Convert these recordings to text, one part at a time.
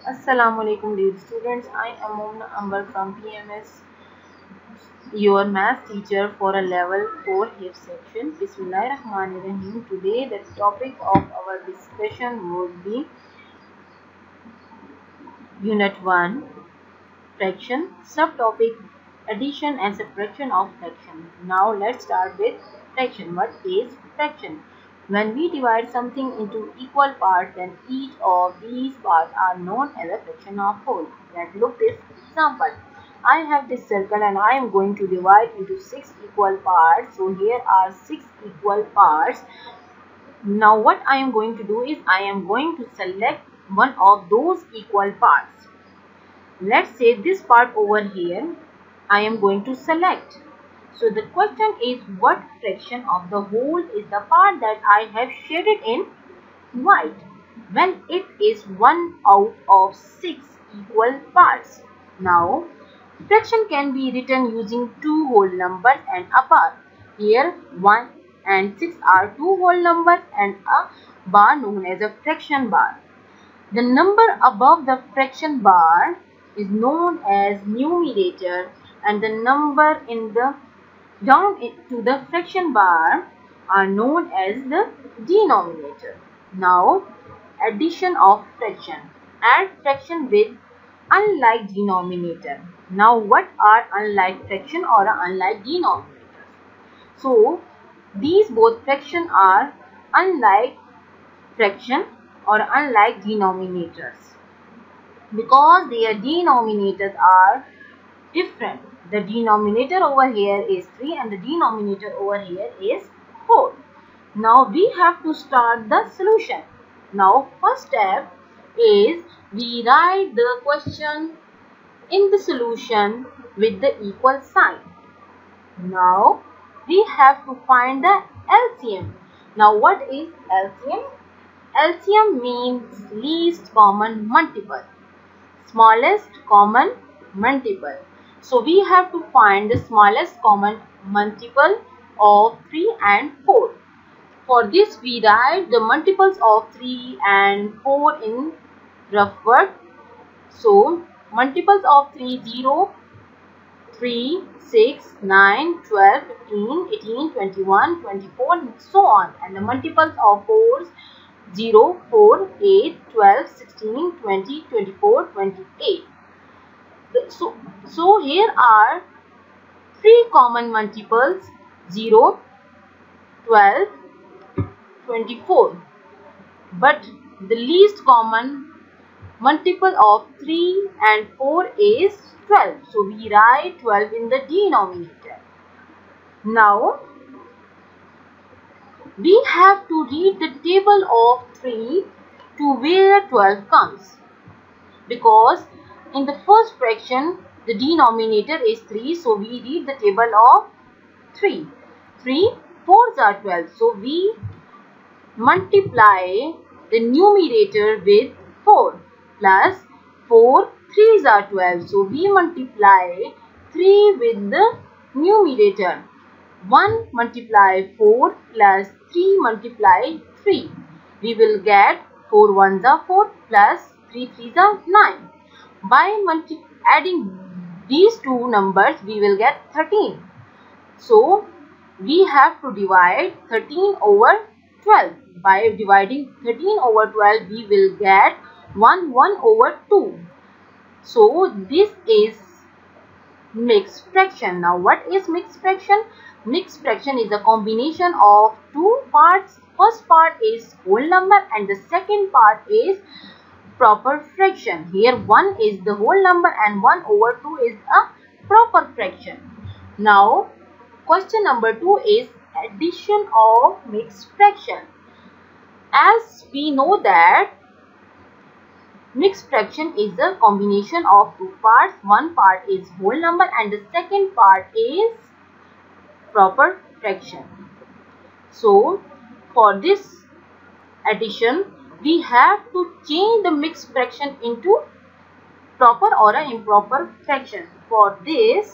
Assalamualaikum dear students. I am Momna Ambar from PMS, your math teacher for a level 4 HIF section. Bismillahirrahmanirrahim. Today the topic of our discussion would be Unit 1 fraction, subtopic addition and subtraction of fraction. Now let's start with fraction. What is fraction? When we divide something into equal parts, then each of these parts are known as a fraction of whole. Let's look this example. I have this circle and I am going to divide into 6 equal parts. So here are 6 equal parts. Now what I am going to do is I am going to select one of those equal parts. Let's say this part over here I am going to select. So the question is, what fraction of the whole is the part that I have shaded in white? Well, it is 1 out of 6 equal parts. Now, fraction can be written using two whole numbers and a bar. Here 1 and 6 are two whole numbers and a bar known as a fraction bar. The number above the fraction bar is known as numerator and the number in the down to the fraction bar are known as the denominator. Now, addition of fraction. Add fraction with unlike denominator. Now, what are unlike fraction or unlike denominators? So, these both fraction are unlike fraction or unlike denominators because their denominators are different. The denominator over here is 3 and the denominator over here is 4. Now we have to start the solution. Now first step is we write the question in the solution with the equal sign. Now we have to find the LCM. Now what is LCM? LCM means least common multiple, smallest common multiple. So we have to find the smallest common multiple of 3 and 4. For this we write the multiples of 3 and 4 in rough word. So multiples of 3, 0, 3, 6, 9, 12, 15, 18, 21, 24 and so on. And the multiples of 4s 0, 4, 8, 12, 16, 20, 24, 28. So here are 3 common multiples 0, 12, 24. But the least common multiple of 3 and 4 is 12. So we write 12 in the denominator. Now we have to read the table of 3 to where 12 comes, because in the first fraction the denominator is 3, so we read the table of 3. 3 4s are 12, so we multiply the numerator with 4 plus 4 3s are 12, so we multiply 3 with the numerator. 1 multiply 4 plus 3 multiply 3. We will get 4 1s are 4 plus 3 3s are 9. By adding these two numbers, we will get 13. So, we have to divide 13 over 12. By dividing 13 over 12, we will get 1 over 2. So, this is mixed fraction. Now, what is mixed fraction? Mixed fraction is a combination of two parts. First part is whole number and the second part is proper fraction. Here 1 is the whole number and 1 over 2 is a proper fraction. Now question number 2 is addition of mixed fraction. As we know that mixed fraction is a combination of two parts. One part is whole number and the second part is proper fraction. So for this addition, we have to change the mixed fraction into proper or an improper fraction. For this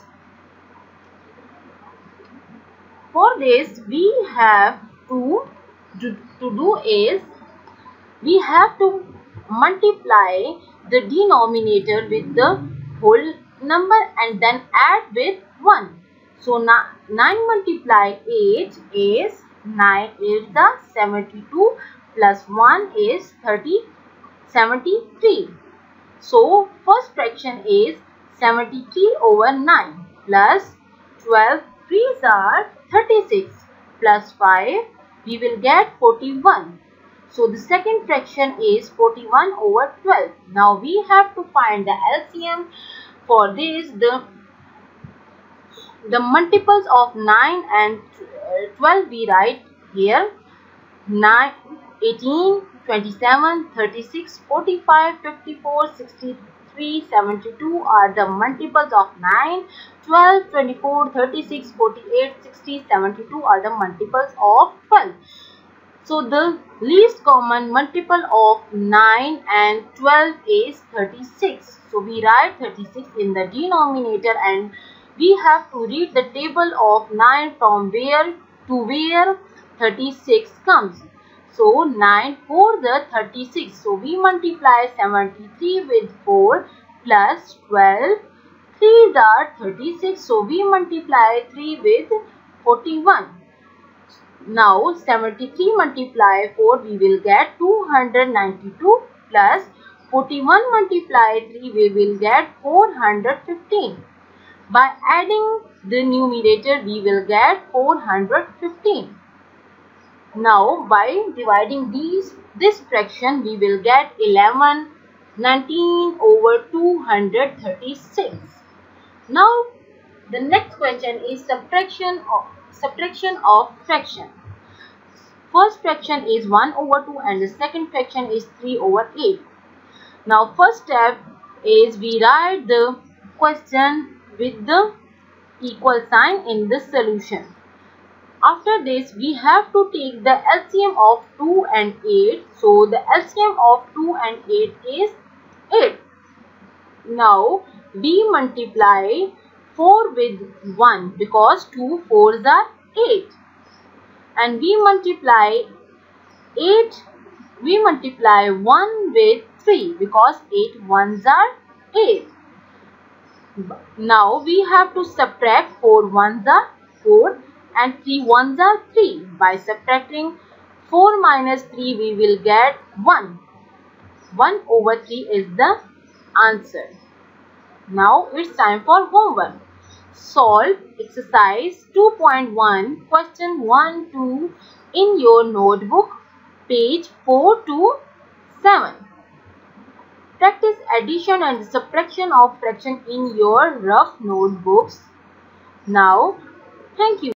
we have to do is we have to multiply the denominator with the whole number and then add with 1. So 9 multiply 8 is 9 is the 72 plus 1 is 73. So first fraction is 73 over 9 plus 12 3s are 36 plus 5 we will get 41. So the second fraction is 41 over 12. Now we have to find the LCM. For this, the multiples of 9 and 12 we write here. 9, 18, 27, 36, 45, 54, 63, 72 are the multiples of 9. 12, 24, 36, 48, 60, 72 are the multiples of 12. So the least common multiple of 9 and 12 is 36. So we write 36 in the denominator and we have to read the table of 9 from where to where 36 comes. So 9 4 the 36. So we multiply 73 with 4 plus 12. 3 the 36. So we multiply 3 with 41. Now 73 multiply 4 we will get 292 plus 41 multiply 3 we will get 415. By adding the numerator we will get 415. Now by dividing this fraction we will get 19 over 236. Now the next question is subtraction of fraction. First fraction is 1 over 2 and the second fraction is 3 over 8. Now first step is we write the question with the equal sign in the solution. After this we have to take the LCM of 2 and 8. So the LCM of 2 and 8 is 8. Now we multiply 4 with 1 because 2 4s are 8. And we multiply 1 with 3 because 8 1s are 8. Now we have to subtract 4 1s are 4 and 3 1s are 3. By subtracting 4 minus 3 we will get 1. 1 over 3 is the answer. Now it's time for homework. Solve exercise 2.1 question 1 2 in your notebook, page 4 to 7. Practice addition and subtraction of fraction in your rough notebooks. Now, thank you.